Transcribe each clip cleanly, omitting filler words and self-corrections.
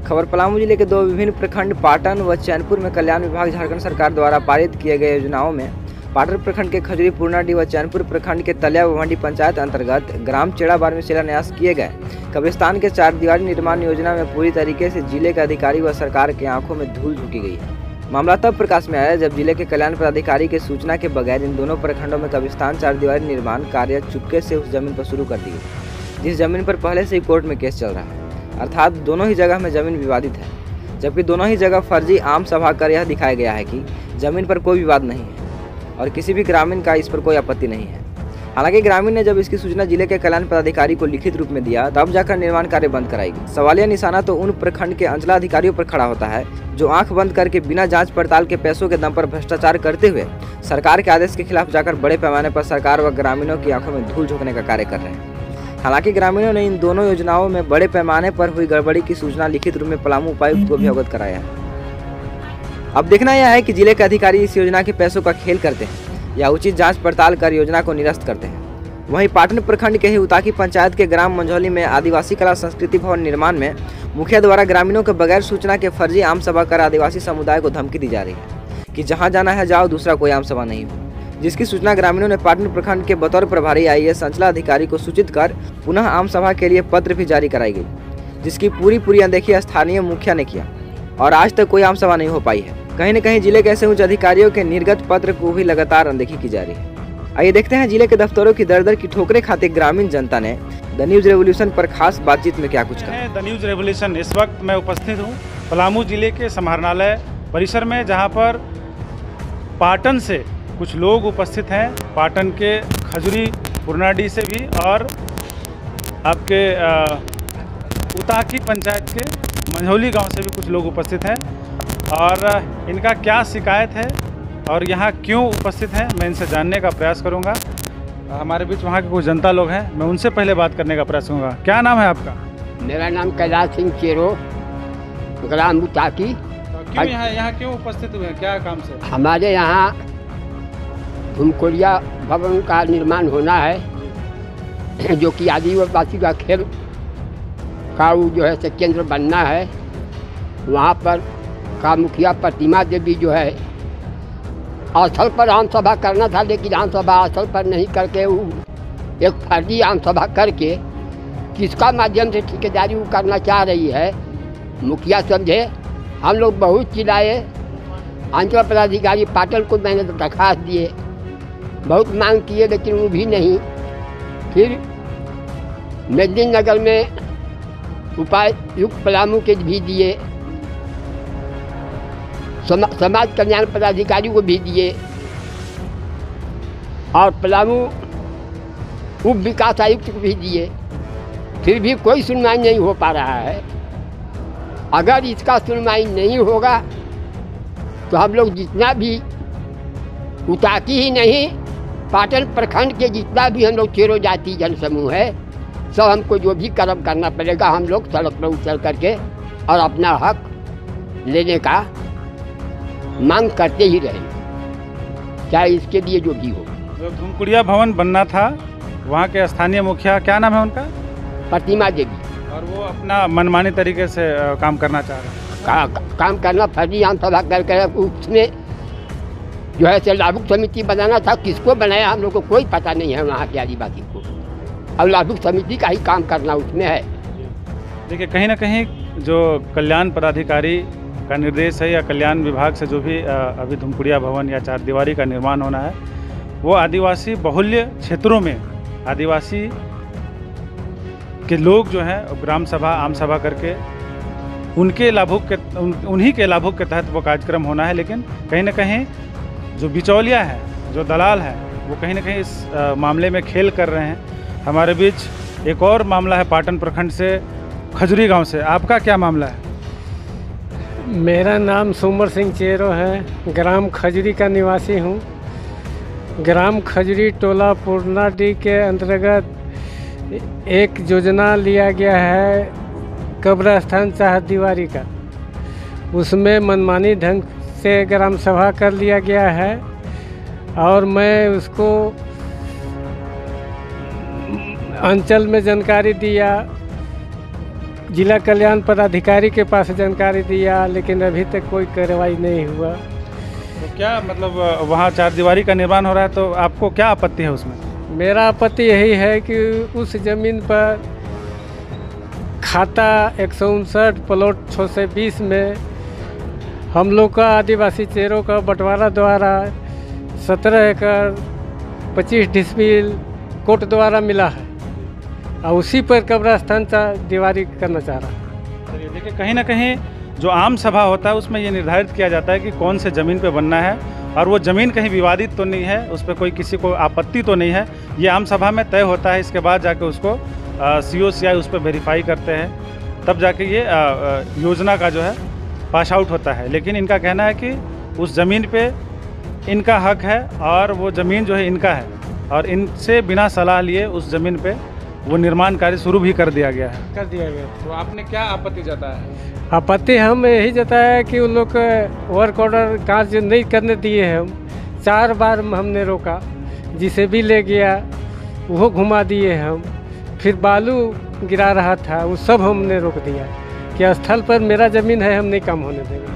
खबर पलामू जिले के दो विभिन्न प्रखंड पाटन व चैनपुर में कल्याण विभाग झारखंड सरकार द्वारा पारित किए गए योजनाओं में पाटन प्रखंड के खजुरी पूर्णाडी व चैनपुर प्रखंड के तलिया व मंडी पंचायत अंतर्गत ग्राम चेड़ाबार में शिलान्यास किए गए कब्रिस्तान के 4 दीवारी निर्माण योजना में पूरी तरीके से जिले के अधिकारी व सरकार की आंखों में धूल झोंकी गई है। मामला तब प्रकाश में आया जब जिले के कल्याण पदाधिकारी के सूचना के बगैर इन दोनों प्रखंडों में कब्रिस्तान 4 दीवारी निर्माण कार्य चुपके से उस जमीन पर शुरू कर दी गई, जिस जमीन पर पहले से ही कोर्ट में केस चल रहा है। अर्थात दोनों ही जगह में जमीन विवादित है, जबकि दोनों ही जगह फर्जी आम सभा कर यह दिखाया गया है कि जमीन पर कोई विवाद नहीं है और किसी भी ग्रामीण का इस पर कोई आपत्ति नहीं है। हालांकि ग्रामीण ने जब इसकी सूचना जिले के कल्याण पदाधिकारी को लिखित रूप में दिया तब जाकर निर्माण कार्य बंद कराएगी। सवालिया निशाना तो उन प्रखंड के अंचलाधिकारियों पर खड़ा होता है जो आंख बंद करके बिना जांच पड़ताल के पैसों के दम पर भ्रष्टाचार करते हुए सरकार के आदेश के खिलाफ जाकर बड़े पैमाने पर सरकार व ग्रामीणों की आंखों में धूल झोंकने का कार्य कर रहे हैं। हालांकि ग्रामीणों ने इन दोनों योजनाओं में बड़े पैमाने पर हुई गड़बड़ी की सूचना लिखित रूप में पलामू उपायुक्त को भी अवगत कराया है। अब देखना यह है कि जिले के अधिकारी इस योजना के पैसों का खेल करते हैं या उचित जांच पड़ताल कर योजना को निरस्त करते हैं। वहीं पाटन प्रखंड के ही उताकी पंचायत के ग्राम मंझौली में आदिवासी कला संस्कृति भवन निर्माण में मुखिया द्वारा ग्रामीणों के बगैर सूचना के फर्जी आम सभा कर आदिवासी समुदाय को धमकी दी जा रही है कि जहां जाना है जाओ, दूसरा कोई आम सभा नहीं हो, जिसकी सूचना ग्रामीणों ने पाटन प्रखंड के बतौर प्रभारी IAS अंचलाधिकारी को सूचित कर पुनः आम सभा के लिए पत्र भी जारी कराई गई, जिसकी पूरी अनदेखी स्थानीय मुखिया ने किया और आज तक कोई आम सभा नहीं हो पाई है। कहीं न कहीं जिले के ऐसे उच्च अधिकारियों के निर्गत पत्र को भी लगातार अनदेखी की जा रही है। आइए देखते हैं जिले के दफ्तरों की दर की ठोकरें खाते ग्रामीण जनता ने द न्यूज रेवोल्यूशन पर खास बातचीत में क्या कुछ कहा। द न्यूज रेवोल्यूशन इस वक्त मैं उपस्थित हूँ पलामू जिले के समाहरणालय परिसर में, जहाँ पर पाटन से कुछ लोग उपस्थित हैं, पाटन के खजुरी पूर्णाडी से भी और आपके उताकी पंचायत के मंझौली गांव से भी कुछ लोग उपस्थित हैं और इनका क्या शिकायत है और यहाँ क्यों उपस्थित हैं मैं इनसे जानने का प्रयास करूँगा। हमारे बीच वहाँ के कुछ जनता लोग हैं, मैं उनसे पहले बात करने का प्रयास करूँगा। क्या नाम है आपका? मेरा नाम कैलाश सिंह चेरो, ग्राम उताकी। तो क्यों यहाँ क्यों उपस्थित हुए हैं, क्या काम से? हमारे यहाँ धुमकोरिया भवन का निर्माण होना है, जो कि आदिवासी का खेल का जो है से केंद्र बनना है। वहाँ पर का मुखिया प्रतिमा देवी जो है स्थल पर आम सभा करना था, लेकिन आम सभा स्थल पर नहीं करके एक फर्जी आम सभा करके किसका माध्यम से ठेकेदारी वो करना चाह रही है, मुखिया समझे। हम लोग बहुत चिल्लाए, अंचल पदाधिकारी पाटन को मैंने दरखास्त दिए, बहुत मांग किए, लेकिन वो भी नहीं। फिर मेदिनीनगर में उपायुक्त पलामू के भी दिए, समाज कल्याण पदाधिकारी को भी दिए और पलामू उप विकास आयुक्त को भी दिए, फिर भी कोई सुनवाई नहीं हो पा रहा है। अगर इसका सुनवाई नहीं होगा तो हम लोग जितना भी उताकी ही नहीं, पाटन प्रखंड के जितना भी हम लोग चेरो जाति जनसमूह है, सब हमको जो भी कर्म करना पड़ेगा, हम लोग सड़क पर उतर करके और अपना हक लेने का मांग करते ही रहेंगे, चाहे इसके लिए जो भी हो। जो धुमकुड़िया भवन बनना था, वहाँ के स्थानीय मुखिया, क्या नाम है उनका? प्रतिमा देवी। और वो अपना मनमानी तरीके से काम करना चाह रहे हैं। काम करना फर्जी आम सभा करके उसमें जो है से लाभुक समिति बनाना था, किसको बनाया हम लोग को कोई पता नहीं है वहाँ के आदिवासी को। अब लाभुक समिति का ही काम करना उसमें है। देखिए, कहीं ना कहीं जो कल्याण पदाधिकारी का निर्देश है या कल्याण विभाग से जो भी अभी धुमकुड़िया भवन या 4 दीवारी का निर्माण होना है, वो आदिवासी बहुल्य क्षेत्रों में आदिवासी के लोग जो हैं ग्राम सभा आम सभा करके उन्हीं के लाभुक के तहत वो कार्यक्रम होना है। लेकिन कहीं ना कहीं जो बिचौलिया है, जो दलाल है, वो कहीं ना कहीं इस मामले में खेल कर रहे हैं। हमारे बीच एक और मामला है पाटन प्रखंड से, खजुरी गांव से। आपका क्या मामला है? मेरा नाम सुमर सिंह चेरो है, ग्राम खजुरी का निवासी हूँ। ग्राम खजुरी टोला पूर्णाडी के अंतर्गत एक योजना लिया गया है कब्रिस्तान 4 दीवारी का। उसमें मनमानी ढंग से ग्राम सभा कर लिया गया है और मैं उसको अंचल में जानकारी दिया, जिला कल्याण पदाधिकारी के पास जानकारी दिया, लेकिन अभी तक कोई कार्रवाई नहीं हुआ। तो क्या मतलब वहाँ चारदीवारी का निर्माण हो रहा है, तो आपको क्या आपत्ति है उसमें? मेरा आपत्ति यही है कि उस ज़मीन पर खाता 159 प्लॉट 620 में हम लोग का आदिवासी चेरों का बंटवारा द्वारा 17 एकड़ 25 डिसमिल कोर्ट द्वारा मिला है और उसी पर कब्रस्तान दीवारी करना चाह रहा है। चलिए देखिए, कहीं ना कहीं जो आम सभा होता है उसमें ये निर्धारित किया जाता है कि कौन से ज़मीन पे बनना है, और वो ज़मीन कहीं विवादित तो नहीं है, उस पर कोई किसी को आपत्ति तो नहीं है। ये आम सभा में तय होता है, इसके बाद जाके उसको COCI उस पर वेरीफाई करते हैं, तब जाके ये योजना का जो है पास आउट होता है। लेकिन इनका कहना है कि उस ज़मीन पे इनका हक है और वो ज़मीन जो है इनका है, और इनसे बिना सलाह लिए उस ज़मीन पे वो निर्माण कार्य शुरू भी कर दिया गया है। तो आपने क्या आपत्ति जताया है? आपत्ति हम यही जताया कि उन लोग वर्क ऑर्डर कार्य नहीं करने दिए हैं। 4 बार हमने रोका, जिसे भी ले गया वो घुमा दिए हम। फिर बालू गिरा रहा था, वो सब हमने रोक दिया कि स्थल पर मेरा ज़मीन है, हम नहीं काम होने देंगे।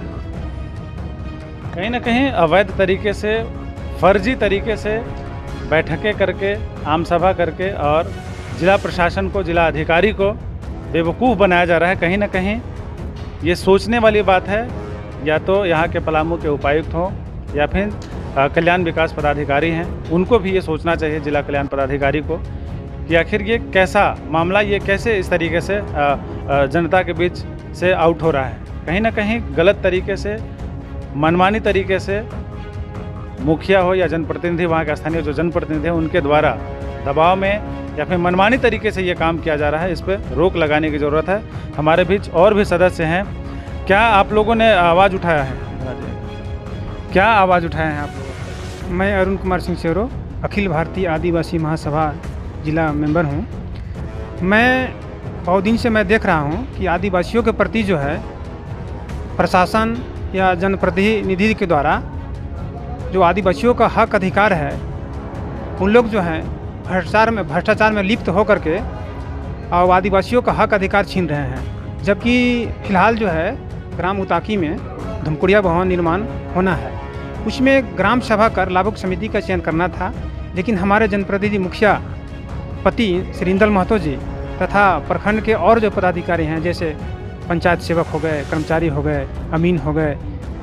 कहीं ना कहीं अवैध तरीके से, फर्जी तरीके से बैठकें करके, आम सभा करके और जिला प्रशासन को, जिला अधिकारी को बेवकूफ़ बनाया जा रहा है। कहीं ना कहीं ये सोचने वाली बात है, या तो यहाँ के पलामू के उपायुक्त हों या फिर कल्याण विकास पदाधिकारी हैं, उनको भी ये सोचना चाहिए, जिला कल्याण पदाधिकारी को, कि आखिर ये कैसा मामला, ये कैसे इस तरीके से जनता के बीच से आउट हो रहा है। कहीं ना कहीं गलत तरीके से, मनमानी तरीके से मुखिया हो या जनप्रतिनिधि, वहाँ के स्थानीय जो जनप्रतिनिधि हैं, उनके द्वारा दबाव में या फिर मनमानी तरीके से ये काम किया जा रहा है। इस पर रोक लगाने की ज़रूरत है। हमारे बीच और भी सदस्य हैं। क्या आप लोगों ने आवाज़ उठाया है? क्या आवाज़ उठाए हैं आप लोग? मैं अरुण कुमार सिंह चेरो, अखिल भारतीय आदिवासी महासभा जिला मेंबर हूँ। मैं बहुत दिन से मैं देख रहा हूँ कि आदिवासियों के प्रति जो है प्रशासन या जनप्रतिनिधि के द्वारा जो आदिवासियों का हक अधिकार है, उन लोग जो हैं भ्रष्टाचार में लिप्त होकर के और आदिवासियों का हक अधिकार छीन रहे हैं। जबकि फ़िलहाल जो है ग्राम उताकी में धुमकुड़िया भवन निर्माण होना है, उसमें ग्राम सभा कर लाभुक समिति का चयन करना था, लेकिन हमारे जनप्रतिनिधि मुखिया पति श्री इंदल महतो जी तथा प्रखंड के और जो पदाधिकारी हैं, जैसे पंचायत सेवक हो गए, कर्मचारी हो गए, अमीन हो गए,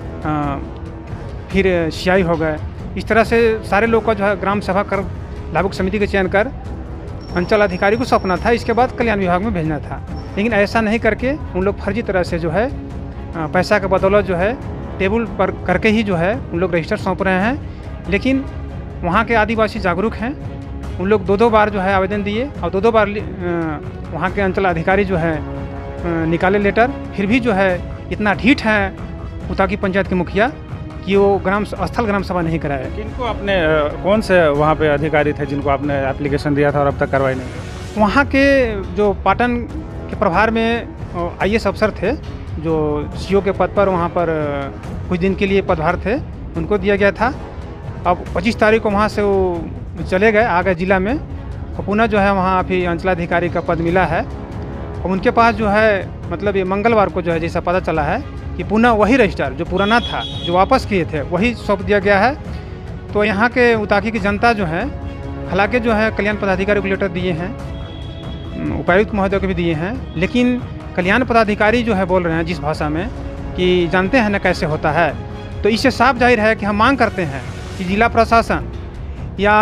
फिर सियाई हो गए, इस तरह से सारे लोग का जो है ग्राम सभा कर लाभुक समिति का चयन कर अंचल अधिकारी को सौंपना था, इसके बाद कल्याण विभाग में भेजना था। लेकिन ऐसा नहीं करके उन लोग फर्जी तरह से जो है पैसा के बदौलत जो है टेबल पर करके ही जो है उन लोग रजिस्टर सौंप रहे हैं। लेकिन वहाँ के आदिवासी जागरूक हैं, उन लोग 2-2 बार जो है आवेदन दिए और 2-2 बार वहाँ के अंचल अधिकारी जो है निकाले लेटर, फिर भी जो है इतना ढीठ है उताकी पंचायत के मुखिया कि वो ग्राम सभा नहीं कराया। किनको आपने कौन से वहाँ पे अधिकारी थे जिनको आपने एप्लीकेशन दिया था और अब तक कार्रवाई नहीं की? वहाँ के जो पाटन के प्रभार में IAS अफसर थे, जो CO के पद पर वहाँ पर कुछ दिन के लिए पदभार थे, उनको दिया गया था। अब 25 तारीख को वहाँ से वो चले गए, आ गए जिला में, और पुनः जो है वहाँ अभी अंचलाधिकारी का पद मिला है। और उनके पास जो है मतलब ये मंगलवार को जो है जैसा पता चला है कि पुनः वही रजिस्टर जो पुराना था, जो वापस किए थे, वही सौंप दिया गया है। तो यहाँ के उताकी की जनता जो है, हालांकि जो है कल्याण पदाधिकारी को लेटर दिए हैं, उपायुक्त महोदय को भी दिए हैं, लेकिन कल्याण पदाधिकारी जो है बोल रहे हैं जिस भाषा में कि जानते हैं ना कैसे होता है, तो इससे साफ जाहिर है कि हम मांग करते हैं कि जिला प्रशासन या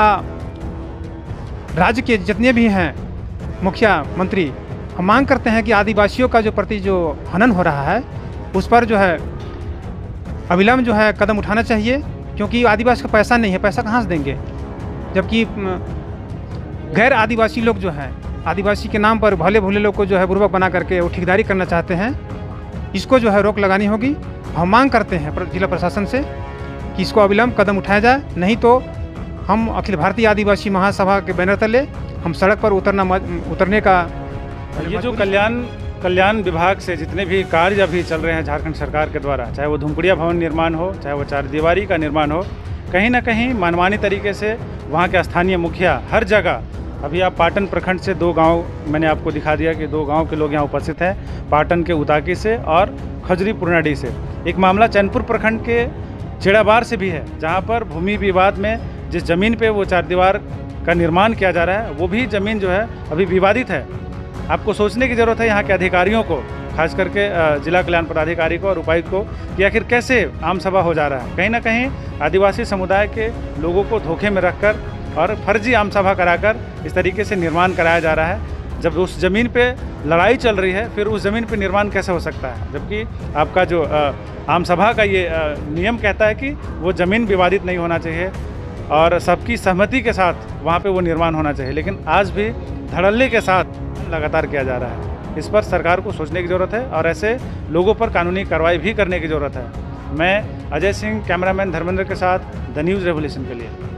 राज्य के जितने भी हैं मुखिया मंत्री, हम मांग करते हैं कि आदिवासियों का जो प्रति जो हनन हो रहा है उस पर जो है अविलंब जो है कदम उठाना चाहिए, क्योंकि आदिवासी का पैसा नहीं है, पैसा कहाँ से देंगे? जबकि गैर आदिवासी लोग जो हैं, आदिवासी के नाम पर भले भोले लोग को जो है बुर्बक बना करके वो ठेकेदारी करना चाहते हैं, इसको जो है रोक लगानी होगी। हम मांग करते हैं जिला प्रशासन से कि इसको अविलंब कदम उठाया जाए, नहीं तो हम अखिल भारतीय आदिवासी महासभा के बैनर तले हम सड़क पर उतरने का ये जो कल्याण विभाग से जितने भी कार्य अभी चल रहे हैं झारखंड सरकार के द्वारा, चाहे वो धुमकुड़िया भवन निर्माण हो, चाहे वो चारदीवारी का निर्माण हो, कहीं ना कहीं मनमानी तरीके से वहाँ के स्थानीय मुखिया हर जगह अभी आप पाटन प्रखंड से 2 गांव मैंने आपको दिखा दिया कि 2 गांव के लोग यहाँ उपस्थित हैं, पाटन के उताकी से और खजरी पूर्णाडी से। एक मामला चैनपुर प्रखंड के चेड़ाबार से भी है, जहाँ पर भूमि विवाद में जिस ज़मीन पे वो 4 दीवार का निर्माण किया जा रहा है वो भी ज़मीन जो है अभी विवादित है। आपको सोचने की ज़रूरत है यहाँ के अधिकारियों को, खास करके जिला कल्याण पदाधिकारी को और उपायुक्त को, कि आखिर कैसे आम सभा हो जा रहा है। कहीं ना कहीं आदिवासी समुदाय के लोगों को धोखे में रखकर और फर्जी आम सभा कराकर इस तरीके से निर्माण कराया जा रहा है। जब उस ज़मीन पे लड़ाई चल रही है फिर उस ज़मीन पे निर्माण कैसे हो सकता है, जबकि आपका जो आम सभा का ये नियम कहता है कि वो ज़मीन विवादित नहीं होना चाहिए और सबकी सहमति के साथ वहाँ पे वो निर्माण होना चाहिए। लेकिन आज भी धड़ल्ले के साथ लगातार किया जा रहा है। इस पर सरकार को सोचने की ज़रूरत है और ऐसे लोगों पर कानूनी कार्रवाई भी करने की ज़रूरत है। मैं अजय सिंह, कैमरामैन धर्मेंद्र के साथ द न्यूज़ रेवोल्यूशन के लिए।